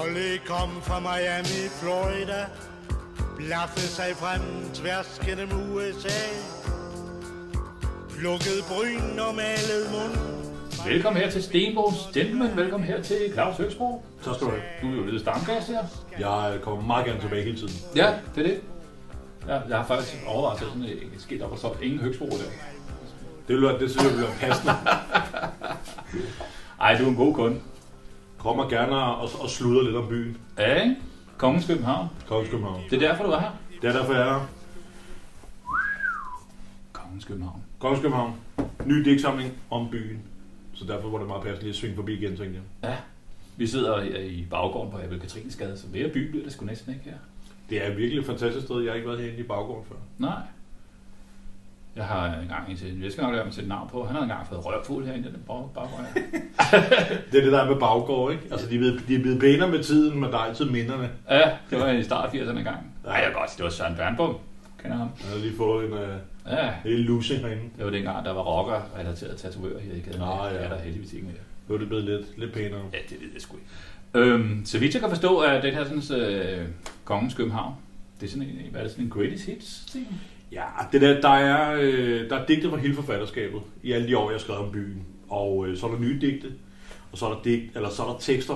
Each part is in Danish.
Molly kom fra Miami, Florida, blaffede sig frem tværs gennem USA, plukkede bryn og malede mund. Velkommen her til Stenbrogs Gentleman. Velkommen her til Claus Høgsbro. Så skal du have. Du er jo lidt stamgæst her. Jeg kommer meget gerne tilbage hele tiden. Ja, det er det. Jeg har faktisk overvejet sådan et skilt op og så ingen Høgsbro der. Det synes jeg bliver passende. Ej, du er en god kunde. Kommer gerne og sluder lidt om byen. Ja, ikke? Kongens København. Kongens København. Det er derfor, du er her. Det er derfor, jeg er her. Kongens København. Kongens København. Ny digtsamling om byen. Så derfor var det meget passende lige at svinge forbi igen, tænkte jeg. Ja, vi sidder i baggården på Abel Katrinesgade, så mere by bliver det sgu næsten ikke her. Det er virkelig et fantastisk sted. Jeg har ikke været herinde i baggården før. Nej. Jeg har engang et navn på. Han har engang fået rørfugl herinde i den baggård. Det er det, der er med baggård, ikke? Altså, de er blevet pænere med tiden, men der er altid minderne. Ja, det var i start 80'erne engang. Nej, jeg kan godt sige, det var Søren Bernbom. Kender ham? Jeg har lige fået en lille lussing herinde. Det var dengang, der var rocker-relateret tatovører her i gaden. Ja. Det er der heldigvis ikke mere. Nu er det blevet lidt pænere. Ja, det ved jeg sgu ikke. Så vidt jeg kan forstå, at den her sådan, Kongens København, det er sådan en, hvad er det, sådan en greatest hits ting? Ja, det der er digte fra hele forfatterskabet i alle de år, jeg har skrevet om byen. Og så er der nye digte, og så er der tekster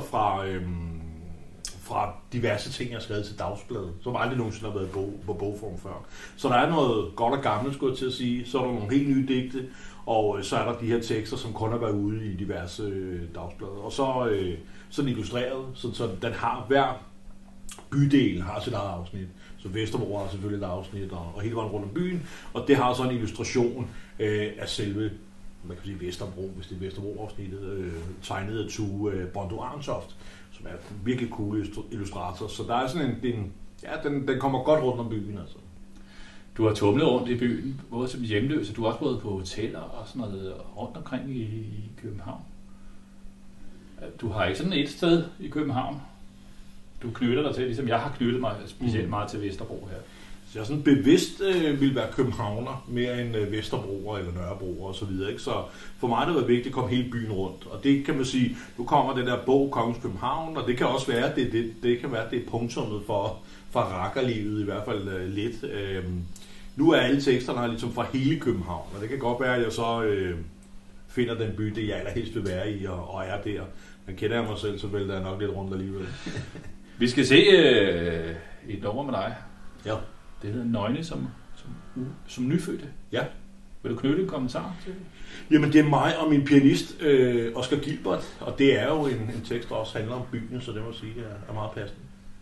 fra diverse ting, jeg har skrevet til dagsbladet, som aldrig nogensinde har været på bogform før. Så der er noget godt og gammelt, skulle jeg til at sige. Så er der nogle helt nye digte, og så er der de her tekster, som kun har været ude i diverse dagsblade. Og så den illustreret, så den har hver bydel har sit eget afsnit. Så Vesterbro har selvfølgelig et afsnit, og hele vejen rundt om byen. Og det har så en illustration af selve, man kan sige Vesterbro, hvis det er Vesterbro-afsnittet, tegnet af Tue Bondo Arntoft, som er en virkelig cool illustrator. Så der er sådan den kommer godt rundt om byen, altså. Du har tumlet rundt i byen, både som hjemløs, og du har også boet på hoteller og sådan noget rundt omkring i København. Du har ikke sådan et sted i København, du knytter dig til, ligesom jeg har knyttet mig specielt meget til Vesterbro her. Så jeg sådan bevidst ville være københavner, mere end Vesterbroer eller Nørrebroer og så videre, ikke? Så for mig har det været vigtigt at komme hele byen rundt. Og det kan man sige, nu kommer det der bog Kongens København, og det kan også være, det kan være, det er punktummet for rakkerlivet, i hvert fald lidt. Nu er alle teksterne her ligesom fra hele København, og det kan godt være, at jeg så finder den by, det jeg allerhelst vil være i, og er der. Men kender jeg mig selv, så vælter jeg nok lidt rundt alligevel. Vi skal se et nummer med dig. Ja. Det hedder Nøgne som nyfødte. Ja. Vil du knytte en kommentar til det? Jamen, det er mig og min pianist, Oscar Gilbert, og det er jo en tekst, der også handler om byen, så det må sige, er meget passende.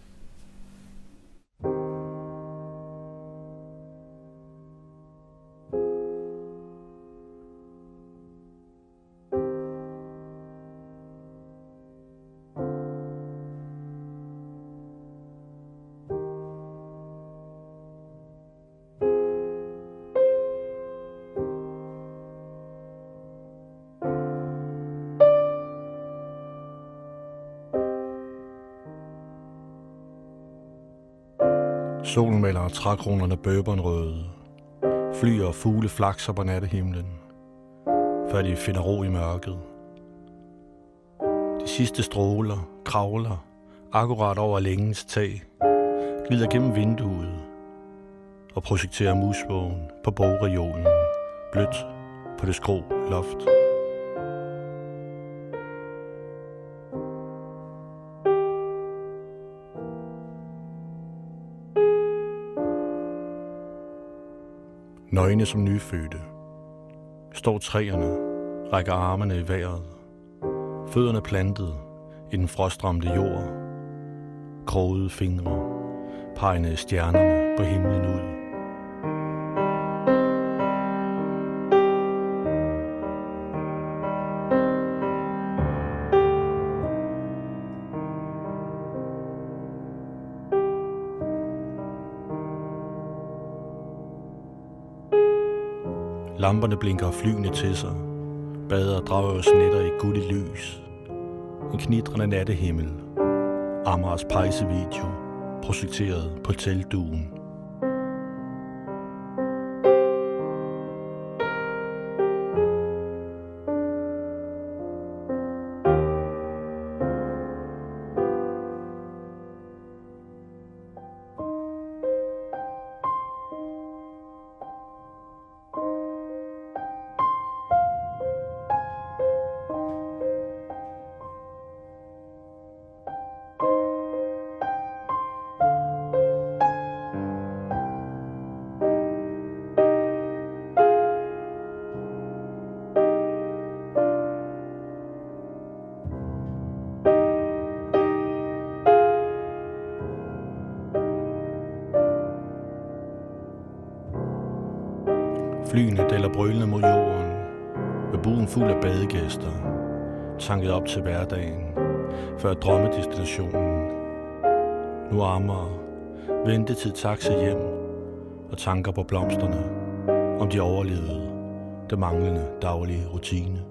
Solen maler trækronerne bøbernrøde. Fly og fugle flakser på nattehimlen, før de finder ro i mørket. De sidste stråler kravler akkurat over længens tag, glider gennem vinduet og projekterer musvågen på bogreolen, blødt på det skrå loft. Nøgne som nyfødte. Står træerne, rækker armene i vejret. Fødderne plantet i den frostramte jord. Krogede fingre, pegende stjernerne på himlen ud. Lamperne blinker flyvende til sig. Bader drager snetter i gulligt lys. En knitrende nattehimmel. Amagers pejsevideo, projekteret på teltduen. Flyene daler brølende mod jorden, med buden fuld af badegæster, tanket op til hverdagen, før drømmedestinationen. Nu Amager, ventetid taxa hjem, og tanker på blomsterne, om de overlevede, det manglende daglige rutine.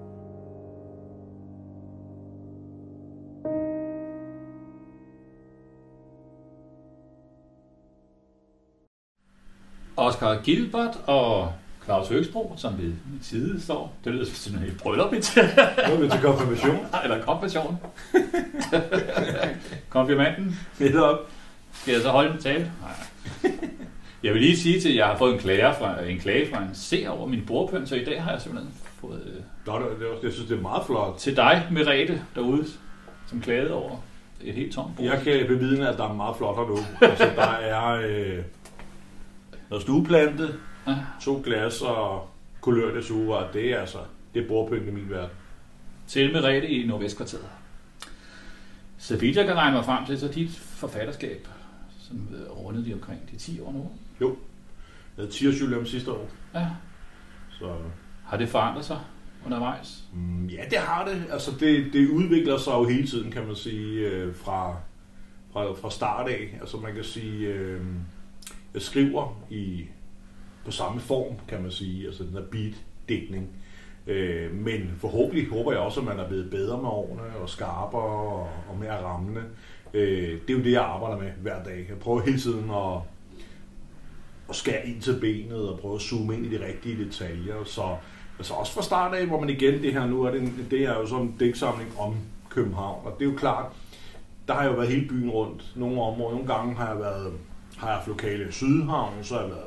Oscar Gilbert og Claus Høgsbro, som ved min side står. Det lyder sådan et bryllup. Nu er vi til konfirmation. Eller konfirmation. Konfirmanden. Netop. Skal jeg så holde en tale? Nej. Jeg vil lige sige til, at jeg har fået en klage fra en seer over min bordpøn, så i dag har jeg simpelthen fået... Jeg synes, det er meget flot. Til dig, Merete, derude, som klagede over et helt tomt bord. Jeg kan bevidne, at der er meget flot nu. Altså, der er noget stueplante, 2 glas og kulørte suger. Det er bordpønt i min verden. Til Merete i Nordvestkvarteret. Så vidt jeg kan regne mig frem til, så dit forfatterskab, som rundede de omkring de 10 år nu. Jo, jeg havde 10-årsjubilæum sidste år. Ja. Så har det forandret sig undervejs? Ja, det har det. Altså, det udvikler sig jo hele tiden, kan man sige, fra start af. Altså, man kan sige, jeg skriver på samme form, kan man sige, altså den her beat-dækning. Men forhåbentlig håber jeg også, at man er blevet bedre med årene og skarpere og mere rammende. Det er jo det, jeg arbejder med hver dag. Jeg prøver hele tiden at skære ind til benet og prøve at zoome ind i de rigtige detaljer. Så altså også fra start af, hvor man igen det her nu, det er jo sådan en digtsamling om København. Og det er jo klart, der har jeg jo været hele byen rundt. Nogle områder, nogle gange har jeg haft lokale i Sydhavn, så har jeg været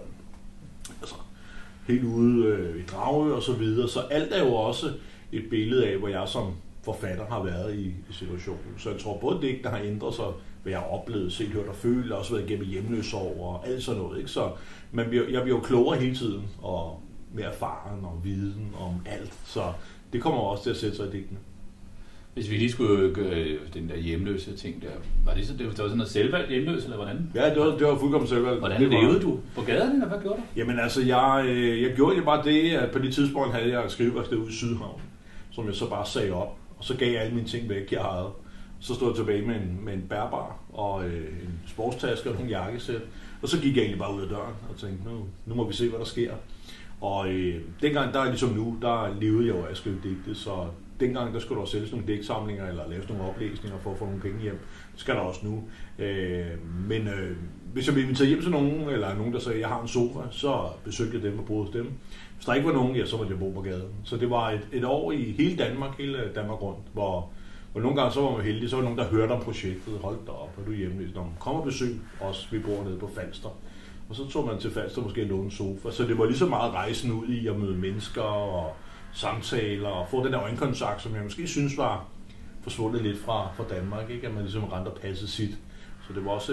helt ude i Dragø og så videre. Så alt er jo også et billede af, hvor jeg som forfatter har været i situationen. Så jeg tror både digte har ændret sig, hvad jeg har oplevet, set, hørt og følt, og også været gennem hjemløsår og alt sådan noget. Ikke? Så jeg bliver jo klogere hele tiden, og mere erfaren og viden om alt. Så det kommer også til at sætte sig i digtene. Hvis vi lige skulle gøre den der hjemløse ting der, var det var sådan noget selvvalgt hjemløs, eller hvordan? Ja, det var fuldkommen selvvalgt. Hvordan levede du? På gaden, eller hvad gjorde du? Jamen altså, jeg gjorde jo bare det, at på det tidspunkt havde jeg et skriveværksted ude i Sydhavn, som jeg så bare sagde op, og så gav jeg alle mine ting væk, jeg havde. Så stod jeg tilbage med en bærbar og en sportstaske og nogle jakkesæt, og så gik jeg egentlig bare ud af døren og tænkte, nu må vi se, hvad der sker. Og dengang, der ligesom nu, der levede jeg jo af at skrive digte, så dengang, der skulle der sælges nogle digtsamlinger eller laves nogle oplæsninger for at få nogle penge hjem. Det skal der også nu. Men hvis jeg blev inviteret hjem til nogen, eller nogen, der sagde, jeg har en sofa, så besøgte jeg dem og boede hos dem. Hvis der ikke var nogen, ja, så måtte jeg bo på gaden. Så det var et år i hele Danmark rundt, hvor nogle gange så var man heldig, så var nogen, der hørte om projektet, holdt derop, og du er hjemme, kom og besøg os, vi bor nede på Falster. Og så tog man til Falster måske en låne sofa. Så det var lige så meget rejsen ud i at møde mennesker og samtaler og få den der øjenkontakt, som jeg måske synes var forsvundet lidt fra Danmark, ikke? At man ligesom rent og passede sit. Så det var også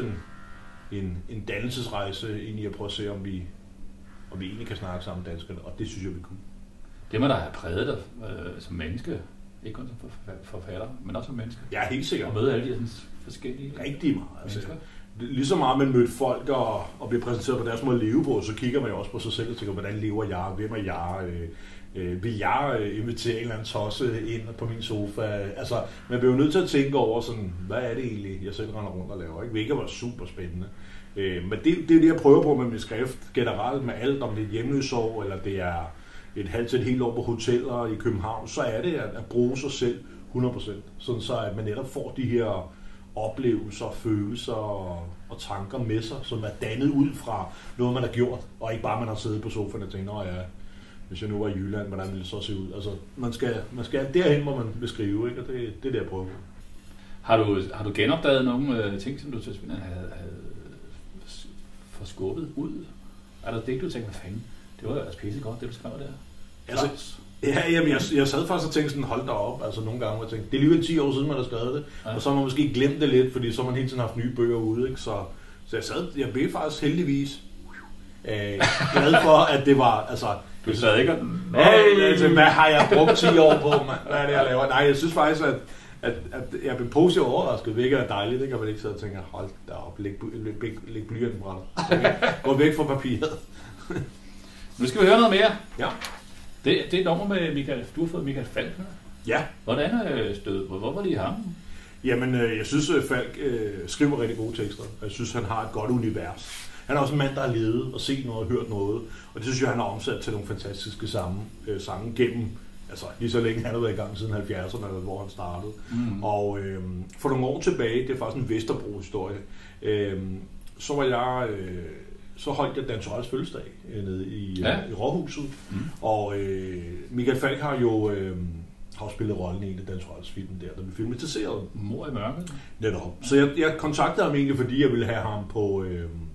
en dannelsesrejse ind i at prøve at se, om vi egentlig kan snakke sammen danskerne, og det synes jeg, vi kunne. Det må der have præget dig som menneske, ikke kun som forfatter, men også som menneske. Ja, helt sikkert. Og møde alle de sådan forskellige rigtig meget. Altså, lige så meget man mødte folk og bliver præsenteret på deres måde at leve på, så kigger man jo også på sig selv og tænker, hvordan lever jeg, hvem er jeg, vil jeg invitere en eller anden tosse ind på min sofa? Altså, man bliver jo nødt til at tænke over sådan, hvad er det egentlig, jeg selv render rundt og laver, ikke? Hvilket var super spændende. Men det er det, jeg prøver på med min skrift generelt, med alt, om det er et hjemløsår, eller det er et halvt til et helt år på hoteller i København, så er det at bruge sig selv 100%, sådan så at man netop får de her oplevelser, følelser og tanker med sig, som er dannet ud fra noget, man har gjort, og ikke bare man har siddet på sofaen og tænkt, hvis jeg nu var i Jylland, hvordan ville det så se ud? Altså, man skal derhen, hvor man vil skrive, ikke? Og det er det, jeg prøver på. Har du genopdaget nogle ting, som du havde forskubbet ud? Er der det, du tænker, hvad fanden? Det var jo altså pissegodt, det du skrev der. Altså, ja, jamen, jeg sad faktisk og tænkte sådan, hold da op, altså nogle gange, og tænkte, det er alligevel 10 år siden, man har skrevet det, ja. Og så har man måske glemt det lidt, fordi så har man hele tiden haft nye bøger ude, ikke? Så jeg blev faktisk heldigvis glad for, at det var, altså... Du sad ikke hvad har jeg brugt 10 år på, man? Hvad er det, jeg laver? Nej, jeg synes faktisk, at jeg blev positivt overrasket, hvilket er dejligt, ikke? Og man ikke sidder og tænker, hold da op, læg blyanten fra dig. Gå væk fra papiret. Nu skal vi høre noget mere. Ja. Det er et nummer med Michael. Du har fået Michael Falk. Ja. Hvordan er stødet på? Hvor var det i ham? Jamen, jeg synes, Falk skriver rigtig gode tekster. Jeg synes, han har et godt univers. Han er også en mand, der har levet og set noget og hørt noget. Og det synes jeg, han har omsat til nogle fantastiske sange gennem, altså lige så længe han har været i gang siden 70'erne, hvor han startede. Og for nogle år tilbage, det er faktisk en Vesterbro-historie, så holdt jeg Dan Turells fødselsdag nede i Rådhuset. Og Michael Falk har jo spillet rollen i en af Dan Turells film der blev filmatiseret. Mor i mørket. Netop. Så jeg kontaktede ham egentlig, fordi jeg ville have ham på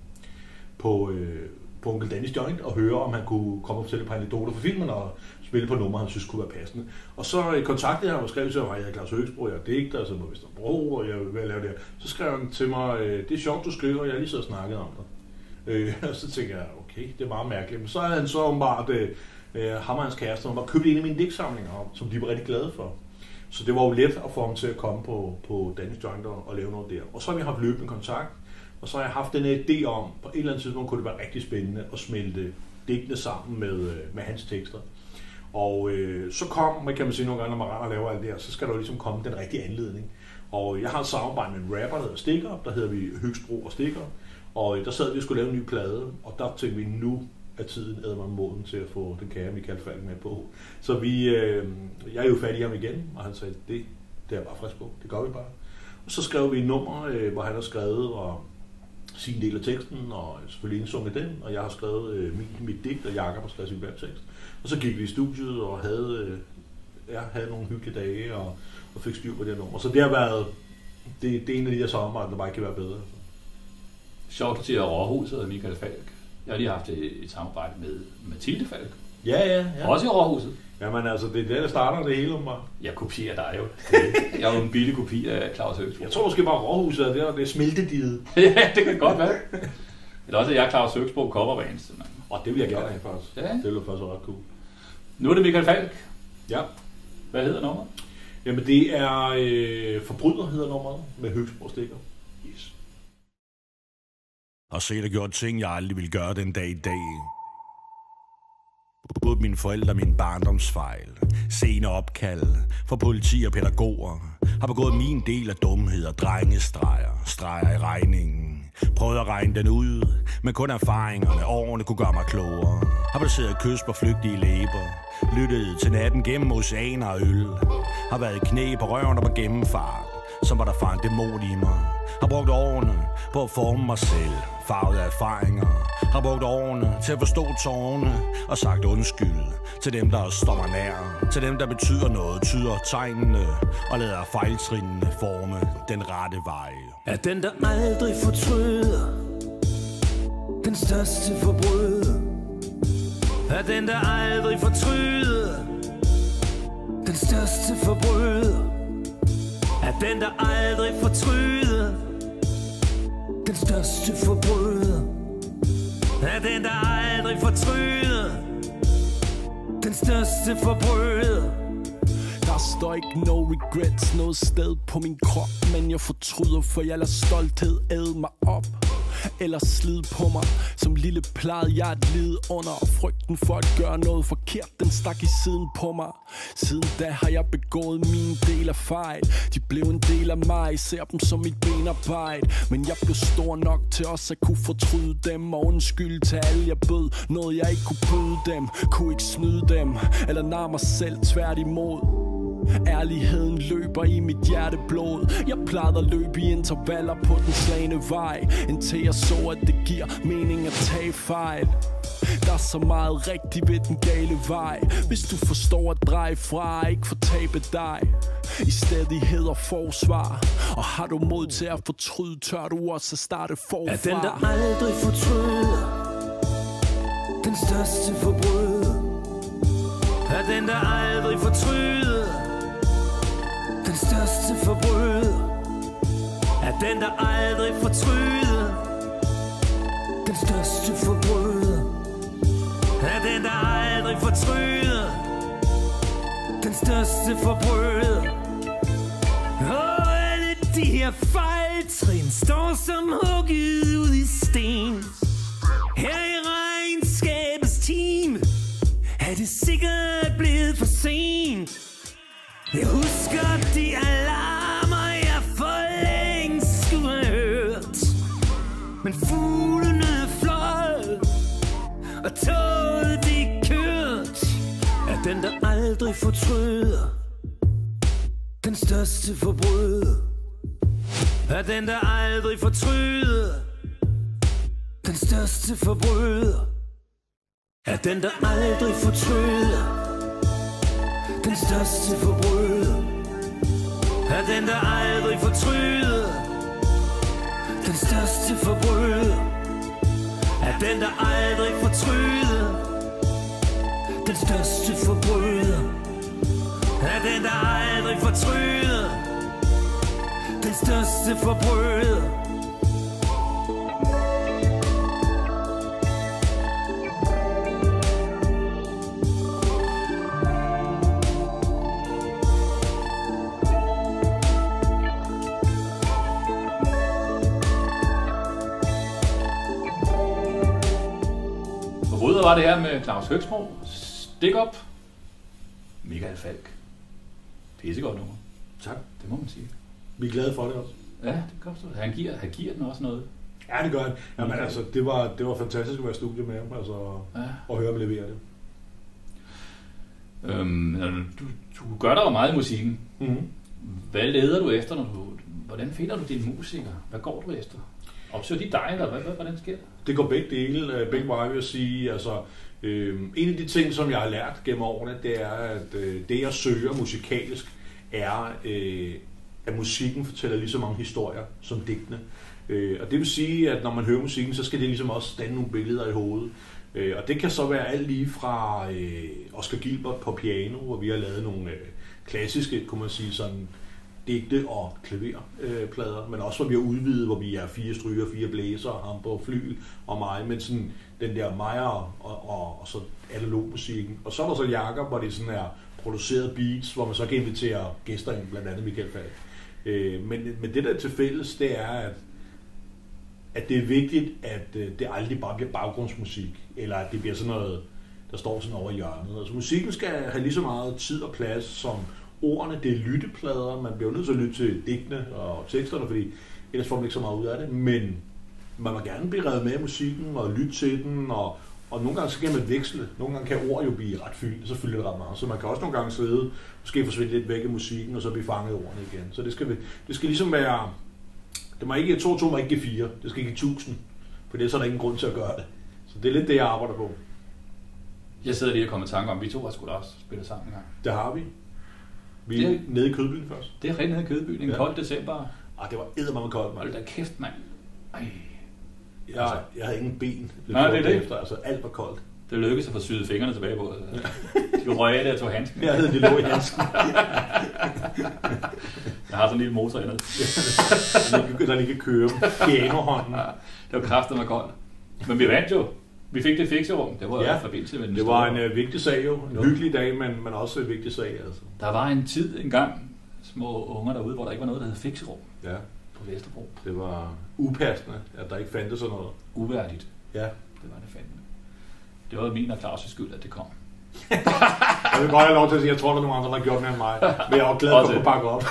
Onkel Danny's Joint og høre, om han kunne komme og fortælle et par anekdoter fra filmen og spille på nummer, han synes kunne være passende. Og så kontaktede jeg ham og skrev til mig, at jeg er Claus Høgsbro, jeg er digter, så på Vesterbro, og jeg vil lave det her. Så skrev han til mig, det er sjovt, du skriver, og jeg har lige så snakket om det. Og så tænkte jeg, okay, det er meget mærkeligt. Men så havde han så åbenbart, ham og hans kæreste, han var købt en af mine digtsamlinger, som de var rigtig glade for. Så det var jo let at få ham til at komme på Danny's Joint og lave noget der. Og så har vi haft løbende kontakt. Og så har jeg haft den idé om, på et eller andet tidspunkt kunne det være rigtig spændende at smelte digtene sammen med hans tekster. Og så kan man sige nogle gange, når man render og laver alt det her, så skal der jo ligesom komme den rigtige anledning. Og jeg har et samarbejde med en rapper, der hedder Stikker, der hedder vi Høgsbro og Stikker. Og der sad vi og skulle lave en ny plade, og der tænkte vi, nu er tiden moden til at få den kære Michael Falk med på. Så jeg er jo fat i ham igen, og han sagde, det er jeg bare frisk på, det gør vi bare. Og så skrev vi et nummer, hvor han har skrevet og sin del af teksten, og selvfølgelig indsunget den, og jeg har skrevet mit digt, og Jakob har skrevet sin webtekst. Og så gik vi i studiet og havde nogle hyggelige dage, og fik styr på det nummer. Så det har været, det er en af de her samarbejder, der bare ikke kan være bedre. Sjovt, at sige Rådhuset og Michael Falk. Jeg har lige haft et samarbejde med Mathilde Falk. Ja. Også i Rådhuset. Jamen altså, det er der starter det hele om mig. Jeg kopierer dig jo. Jeg er jo en billig kopi af Claus Høgsbro. Jeg tror måske bare Rådhuset er der, det er smeltediget. Ja, det kan godt være. Eller også er jeg Claus Høgsbro coverbands. Og det vil jeg gerne have faktisk. Ja. Det vil faktisk ret cool. Nu er det Michael Falk. Ja. Hvad hedder nummeret? Jamen det er Forbryder hedder nummeret med Høgsbro Stikker. Yes. Og se, der gjort ting, jeg aldrig ville gøre den dag i dag. Både mine forældre og min barndomsfejl. Sene opkald for politi og pædagoger. Har begået min del af dumhed og drengestreger i regningen. Prøvede at regne den ud, men kun erfaringerne, årene kunne gøre mig klogere. Har placeret kys på flygtige læber. Lyttet til natten gennem oceaner og øl. Har været i knæ på røven og på gennemfart. Som var der far en dæmon i mig. Har brugt årene på at forme mig selv, farvet af erfaringer. Har brugt årene til at forstå tårerne og sagt undskyld til dem, der står mig nær. Til dem, der betyder noget, tyder tegnene og lader fejltrinene forme den rette vej. Er den, der aldrig fortryder, den største forbryder. Er den, der aldrig fortryder, den største forbryder. Er den, der aldrig fortryder, den største forbryder. Er den, der aldrig fortryder, den største forbryder. Der står ikke no regrets noget sted på min krop, men jeg fortryder, for jeg lader stolthed æde mig op. Eller slid på mig. Som lille plejede jeg at lide under, og frygten for at gøre noget forkert, den stak i siden på mig. Siden da har jeg begået min del af fejl. De blev en del af mig, ser dem som mit benarbejde. Men jeg blev stor nok til også at kunne fortryde dem, og undskyld til alle jeg bød. Noget jeg ikke kunne byde dem, kunne ikke snyde dem, eller narre mig selv, tværtimod. Ærligheden løber i mit hjerteblod. Jeg plejede at løbe i intervaller på den slagne vej, indtil jeg så, at det giver mening at tage fejl. Der er så meget rigtigt ved den gale vej, hvis du forstår at dreje fra, ikke fortabe dig. I stedighed og forsvar. Og har du mod til at fortryde, tør du også at starte forfra. Er den, der aldrig fortryder, den største forbryder. Er den, der aldrig fortryder, den største forbryder. Er den, der aldrig fortryder, den største forbryder. Er den, der aldrig fortryder, den største forbryder. Og alle de her fejltrin står som hugget ud i sten. Her i regnskabets time er blevet for sent. Jeg husker de alarmer, jeg for længst skulle have hørt. Men fuglene fløj, og toget de kørt. Er den, der aldrig fortryder, den største forbryder. Er den, der aldrig fortryder, den største forbryder. Er den, der aldrig fortryder, den største forbryder. Er den, der aldrig fortryder, den største forbryder. Er den, der aldrig fortryder, den største forbryder. Er den, der aldrig fortryder, den største forbryder. Forbryder var det her med Claus Høgsbro, Stik Op, Michael Falk. Pissegodt nummer. Tak. Det må man sige. Vi er glade for det også. Ja, det kan godt stå. Han giver den også noget. Ja, det gør han. Jamen altså, det var fantastisk at være i studie med ham, altså, og høre ham levere det. Du gør der jo meget i musikken. Mm-hmm. Hvad leder du efter, hvordan finder du dine musikere? Hvad går du efter? Opsøger de dig, eller hvordan sker det? Det går begge dele, begge veje vil jeg sige. Altså, en af de ting, som jeg har lært gennem årene, det er, at det jeg søger musikalsk, er, at musikken fortæller lige så mange historier som digtene. Og det vil sige, at når man hører musikken, så skal det ligesom også danne nogle billeder i hovedet. Og det kan så være alt lige fra Oscar Gilbert på piano, hvor vi har lavet nogle klassiske, kunne man sige, sådan digte og klaverplader, men også hvor vi har udvidet, hvor vi er 4 stryger, 4 blæser, ham på flygel og mig, men sådan den der Meyer og så analog musikken. Og så er der så Jakob, hvor det sådan er produceret beats, hvor man så kan invitere gæster ind, blandt andet Michael Falk. Men det der til fælles, det er, at det er vigtigt, at det aldrig bare bliver baggrundsmusik, eller at det bliver sådan noget, der står sådan over i hjørnet. Altså musikken skal have lige så meget tid og plads som ordene. Det er lytteplader, man bliver nødt til at lytte til digtene og teksterne, fordi ellers får man ikke så meget ud af det, men man må gerne blive revet med i musikken og lytte til den, og nogle gange så kan man veksle. Nogle gange kan ord jo blive ret fyldt, så fylder det ret meget. Så man kan også nogle gange sidde, måske forsvinde lidt væk i musikken, og så blive fanget i ordene igen. Så det skal ligesom være, det må ikke 2 må ikke give 4, det skal give 1000, for det er så der ingen grund til at gøre det. Så det er lidt det, jeg arbejder på. Jeg sidder lige og kommer i tanke om, vi to har sgu da også spillet sammen en gang. Det har vi. Vi er nede i Kødbyen først. Det er rigtig nede i Kødbyen, en kold december. Det var eddermame koldt, mand. Hold da kæft, mand. Jeg havde ingen ben. Nej, det er det. Efter, altså alt var koldt. Det lykkedes at få syet fingrene tilbage på. De røg af det og tog handsken. Jeg havde det lå i handsken. Jeg har sådan en lille motor hernede. Der lige kan køre pianohånden. Det var kraftigt og koldt. Men vi vandt jo. Vi fik det fikserum. Det var jo forbindelse med den. Det var en vigtig sag jo. En hyggelig dag, men også en vigtig sag. Altså. Der var en tid engang, små unger derude, hvor der ikke var noget, der hed fikserum. Ja. På Vesterbro. Det var upassende, at der ikke fandtes sådan noget. Uværdigt. Ja. Det var det fandme. Det var min og Claus' skyld, at det kom. Jeg vil godt have lov til at sige, at jeg tror, der er nogle andre, der har gjort mere end mig. Men jeg er jo glad for at bakke op.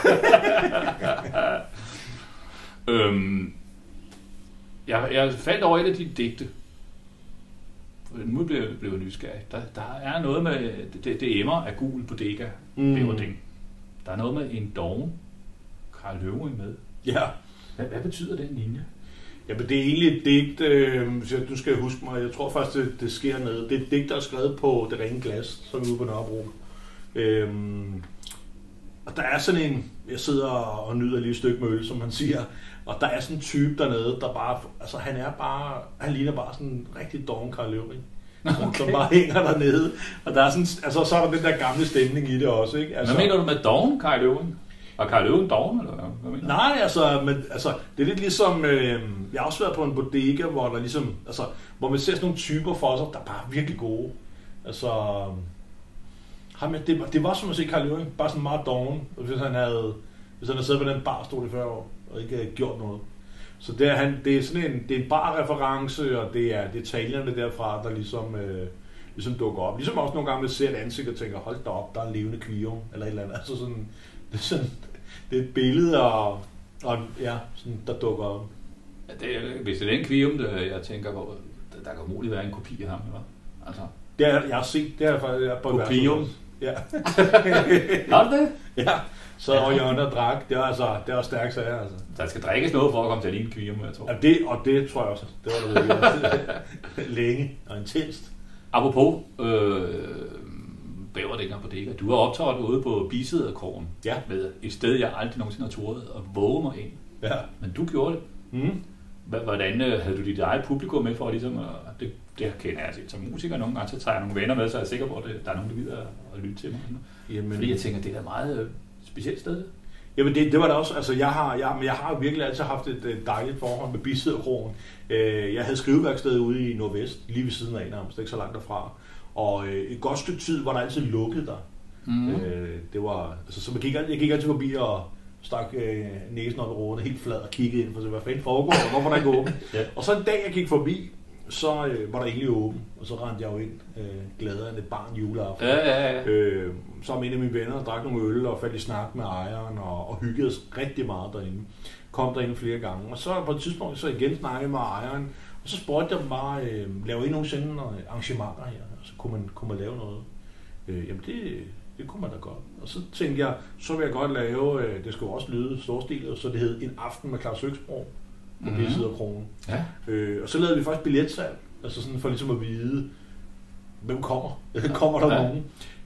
Jeg faldt over et af de digte. Nu blev jeg nysgerrig. Der er noget med, det emmer af gul bodega. Der er noget med en doven Karl Løvring med. Ja. Hvad betyder den linje? Jamen, det er egentlig et digt, du skal huske mig, jeg tror faktisk, det sker ned. Det er et digt, der er skrevet på Det Rene Glas, som er ude på Nørrebro. Og der er sådan en, jeg sidder og nyder lige et stykke møl, som man siger, og der er sådan en type dernede, der bare, altså han ligner bare sådan en rigtig doven Karl Løvring. Okay. Som bare hænger dernede. Og der er sådan, altså, så er der den der gamle stemning i det også, ikke? Altså, hvad mener du med doven Karl Løvring? Og Karl Løvring doven, eller hvad mener du? Nej, altså, det er lidt ligesom, jeg har også været på en bodega, hvor der ligesom, altså, hvor man ser sådan nogle typer for sig, der er bare virkelig gode. Altså, det var som at se Karl Løvring, bare sådan meget doven, hvis han havde siddet på den barstol i 40 år, og ikke havde gjort noget. Så det er sådan en bar-reference, og det er talerne derfra, der ligesom ligesom dukker op. Ligesom også nogle gange, man ser et ansigt og tænker, hold da op, der er en levende kvium, eller et eller andet. Altså sådan, det er et billede, og ja, sådan, der dukker op. Ja, hvis det er den kvium, jeg tænker på, der kan muligt være en kopi af ham, eller? Altså. Det er, jeg har set, det er faktisk på kopium. Ja. Har du det? Ja. Så og Jørgen og drak, det var stærkt sager, altså. Der skal drikkes noget for at komme til at ligne kvium, jeg tror. Ja, det tror jeg også. Det var det længe og intenst. Apropos bæverdækker på dækker. Du har optrådt ude på Bisæderkrogen med et sted, jeg aldrig nogensinde har turet at våge mig ind. Ja. Men du gjorde det. Mm. Hvordan havde du dit eget publikum med for ligesom det kender jeg som musiker nogle gange, så tager jeg nogle venner med, så er jeg sikker på, at der er nogen, der gider at lytte til mig. Jamen, fordi jeg tænker, det er et meget specielt sted. Jamen det var det også. Altså jeg har virkelig altid haft et dejligt forhold med Bisæderkrogen. Jeg havde skriveværksted ude i Nordvest, lige ved siden af nærmest, ikke så langt derfra. Og et godt stykke tid var der altid lukket der. Det var altså, så jeg gik altid forbi og stak næsen op i råden helt flad og kiggede ind for hvad fanden foregår, og hvorfor der ikke åben. Og så en dag jeg gik forbi, så var der egentlig åben, og så rendte jeg jo ind gladere end et barn juleaften. Så var en af mine venner og drak nogle øl og faldt i snak med ejeren og hyggede os rigtig meget derinde. Kom derinde flere gange, og så på et tidspunkt så igen snakkede med ejeren, og så spurgte jeg dem bare, lave I nogensinde arrangementer her? Så kunne man lave noget? Jamen det kunne man da godt. Og så tænkte jeg, så vil jeg godt lave, det skulle også lyde storstilet, så det hed En Aften med Claus Høgsbro på Bisæderkrogen. Ja. Og så lavede vi faktisk billetsalg, altså sådan for ligesom at vide, hvem kommer? Kommer der nogen?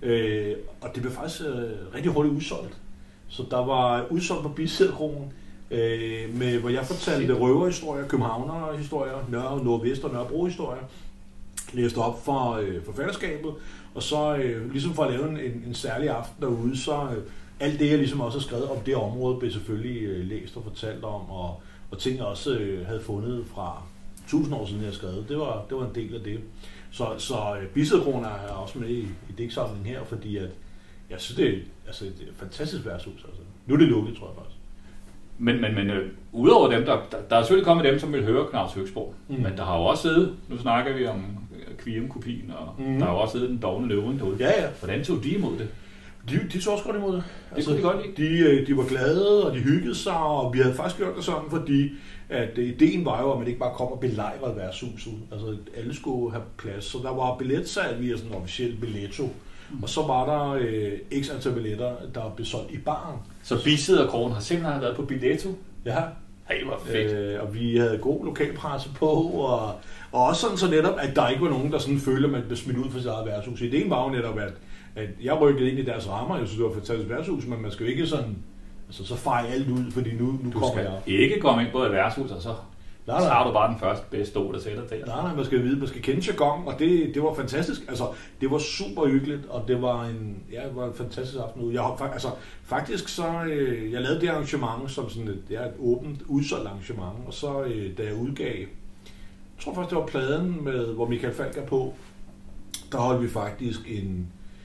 Og det blev faktisk rigtig hurtigt udsolgt. Så der var udsolgt på Bisæderkrogen, hvor jeg fortalte røverhistorier, københavnerhistorier, Nordvest og Nørrebro-historier, læste op for forfatterskabet, og så ligesom for at lave en særlig aften derude, så alt det, jeg ligesom også har skrevet om det område, blev selvfølgelig læst og fortalt om, og ting, jeg også havde fundet fra 1000 år siden, jeg skrevet. Det var en del af det. Så Bisæderkrogen er også med i digtsamlingen her, fordi at jeg synes, det er et fantastisk værtshus. Altså. Nu er det lukket, tror jeg faktisk. Men udover dem, der er selvfølgelig kommet dem, som vil høre Claus Høgsbro, men der har jo også siddet, nu snakker vi om Kvium-kopien, og der har jo også siddet den dovne løven derude. Ja. Hvordan tog de imod det? De tog også godt imod det. Det kunne de godt lide. De var glade, og de hyggede sig, og vi havde faktisk gjort det sådan, fordi at ideen var jo, at man ikke bare kom og belejrede værtshuset. Altså alle skulle have plads, så der var billetsalg via sådan en officiel billetto. Og så var der x antal billetter, der blev solgt i baren. Så Bisæderkrogen har simpelthen været på billetto? Ja. Hey, hvor fedt. Og vi havde god lokalpresse på, og også sådan så netop, at der ikke var nogen, der sådan følte, at man blev smidt ud fra sit eget værtshus. Ideen var jo netop, at jeg rykkede ind i deres rammer. Jeg synes, det var et fantastisk værtshus, men man skal jo ikke sådan, altså så feje alt ud, fordi nu kommer jeg. Du skal ikke komme ind på et værtshus, og så har du bare den første bedste stol, der sætter der. Nej, man skal vide, man skal kende jargon, og det var fantastisk. Altså, det var super hyggeligt, og det var en fantastisk aften ude. Faktisk så, jeg lavede det arrangement som sådan et åbent, udsolgt arrangement, og så da jeg udgav, jeg tror faktisk, det var pladen, hvor Michael Falk er på, der holdt vi faktisk en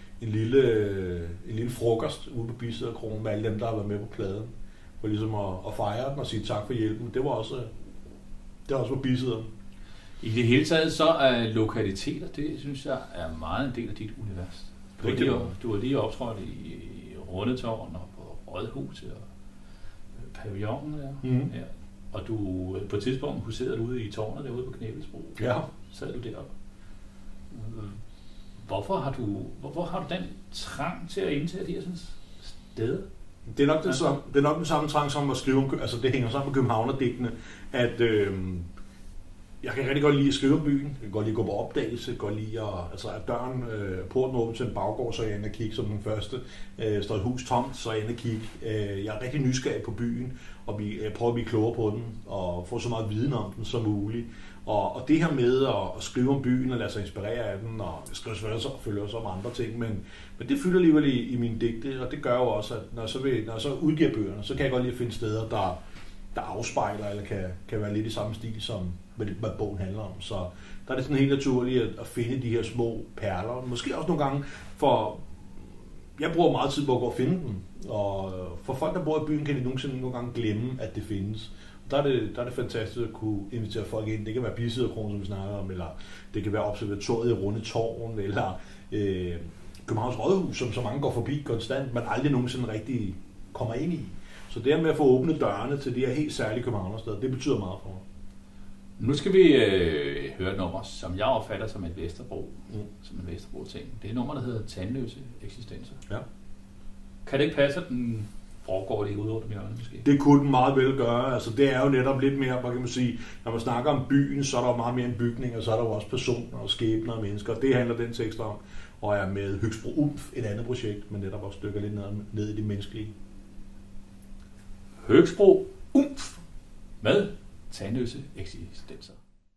lille frokost ude på Bisæderkrogen med alle dem, der har været med på pladen, for ligesom at fejre den og sige tak for hjælpen. Det var også på Bisæder. I det hele taget så er lokaliteter, det synes jeg er meget en del af dit univers. Du har lige optrådt i Rundetårn og på Rådhuset og pavillonen der. Ja. Og du på et tidspunkt huserede ude i tårnet derude på Knæbelsbro. Ja. Sad du deroppe. Hvorfor har du den trang til at indtage de her steder? Det er nok den samme trang som at skrive, altså det hænger sammen med københavnerdigtene, at jeg kan rigtig godt lide at skrive om byen, jeg kan godt lide at gå på opdagelse, jeg kan godt lide at døren, porten åbner til en baggård, så jeg ender at kigge som den første, står et hus tomt, så jeg ender at kigge. Jeg er rigtig nysgerrig på byen, og jeg prøver at blive klogere på den, og få så meget viden om den som muligt. Og det her med at skrive om byen og lade sig inspirere af den, og jeg skal selvfølgelig også om andre ting, men det fylder alligevel i mine digte, og det gør jo også, at når jeg så udgiver bøgerne, så kan jeg godt lide at finde steder, der afspejler, eller kan være lidt i samme stil, som hvad bogen handler om. Så der er det sådan helt naturligt at finde de her små perler. Måske også nogle gange, for jeg bruger meget tid på at gå og finde dem, og for folk, der bor i byen, kan de nogle gange glemme, at det findes. Der er det fantastisk at kunne invitere folk ind. Det kan være Bisiderkronen, som vi snakker om, eller det kan være observatoriet i Runde Tårn, eller Københavns Rådhus, som så mange går forbi konstant, men aldrig nogensinde rigtig kommer ind i. Så det med at få åbnet dørene til de her helt særlige københavnersteder, det betyder meget for mig. Nu skal vi høre et nummer, som jeg opfatter som et Vesterbro, som en Vesterbro-ting. Det er et nummer, der hedder Tandløse eksistenser. Ja. Kan det ikke passe, at den foregår lige ude over dem hjørne, måske? Det kunne den meget vel gøre. Altså, det er jo netop lidt mere, hvad kan man sige, når man snakker om byen, så er der jo meget mere en bygning, og så er der jo også personer og skæbner og mennesker. Det handler den tekst om, og er med Høgsbro Umf, et andet projekt, men netop også dykker lidt ned i det menneskelige. Høgsbro Umf med Tandløse eksistenser.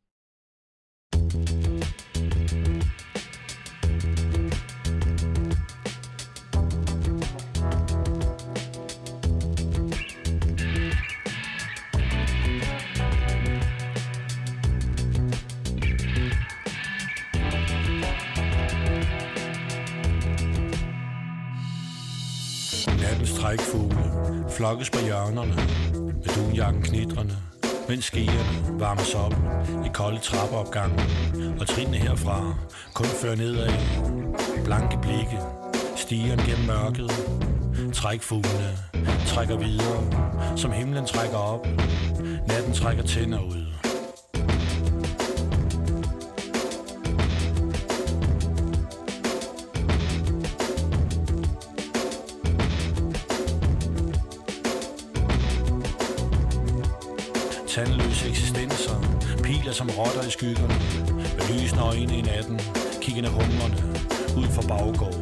Nattens trækfugle flokkes på hjørnerne, med dunjakken knitrende, mens skeerne varmes op i kolde trappeopgangen, og trinene herfra kun fører nedad. Blanke blikke, stiger gennem mørket. Trækfuglene trækker videre, som himlen trækker op. Natten trækker tænder ud. Tandløse eksistenser, piler som rotter i skyggerne, med lysende øjne i natten, kiggende humrende ud for baggården.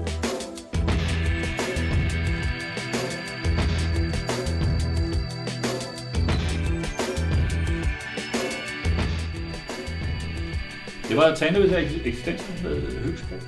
Det var Tandløse eksistenser med Høgsbro.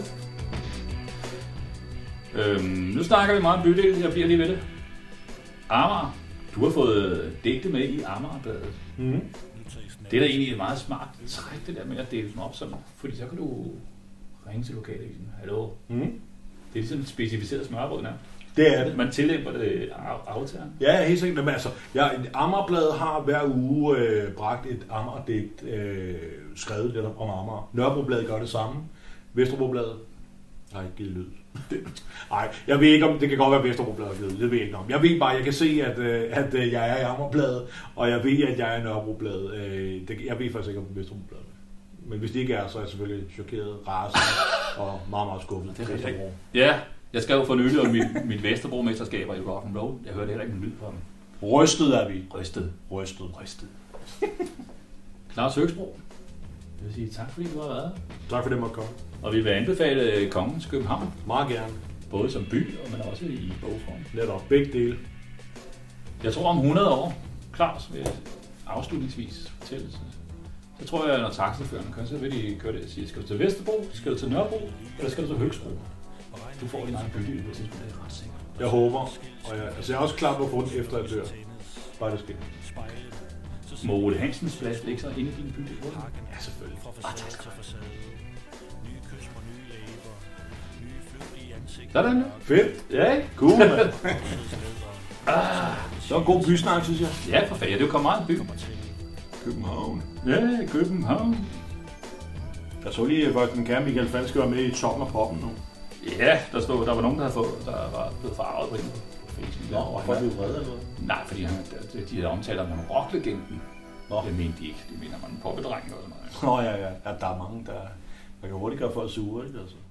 Nu snakker vi meget om bydel, jeg bliver lige ved det. Amager. Du har fået digte med i Amagerbladet. Mm. Det er da egentlig et meget smart træk, det der med at dele dem op sådan, fordi så kan du ringe til lokalavisen. Hallo? Mm. Det er ligesom et specificeret smørbrød, nærmest. Det er det. Man tillæmper det aftageren. Ja, helt sikkert. Men altså, Amagerbladet har hver uge bragt et Amagerdigt skrevet lidt om Amager. Nørrebrobladet gør det samme. Vesterbobladet har ikke givet lyd. Nej, jeg ved ikke om det kan godt være Vesterbobladet har givet lyd. Det ved jeg ikke om. Jeg ved bare, jeg kan se, at jeg er i Amagerbladet, og jeg ved, at jeg er i Nørrebrobladet. Jeg ved faktisk ikke om Vesterbobladet. Men hvis det ikke er, så er jeg selvfølgelig chokeret, rasende og meget, meget skuffet. Det er rigtigt. Ja, jeg skrev for nylig om mit Vesterbro-mesterskaber i rock and roll. Jeg hørte heller ikke en lyd fra dem. Rystet er vi. Rystet. Claus Høgsbro. Jeg vil sige tak, fordi du har været. Tak for det, måtte komme. Og vi vil anbefale Kongens København. Meget gerne. Både som by, men også i bogform. Netop, begge dele. Jeg tror om 100 år, Claus vil afslutningsvis fortælle. Så tror jeg, når taxichaufførerne kører, så vil de køre det og sige, skal du til Vesterbro, skal du til Nørrebro, eller skal du til Høgsbro? Du får din egen bydel på et tidspunkt, det er ret sikkert. Jeg håber, og jeg er også klar på at få den efter jeg dør. Bare det sker. Må Ole Hansens plads ligge så inde i din bydel? Ja, selvfølgelig. Tak. Sådan. Fedt. Ja, cool, mand. Så en god bysnak, synes jeg. Ja, for fanden. Det er jo kommet meget by. København. Ja, København. Jeg så lige, at den kære Michael Falk skal være med i Toppen og Poppen nu. Ja, der var nogen, der var blevet farvet på hende på Facebook. Nå, hvorfor er de vrede eller noget? Nej, fordi de havde omtalt om en rocklegenden. Det mente de ikke. De mener, man en poppedreng eller sådan noget. Nå ja, der er mange, der kan hurtigt gøre folk sure, ikke altså?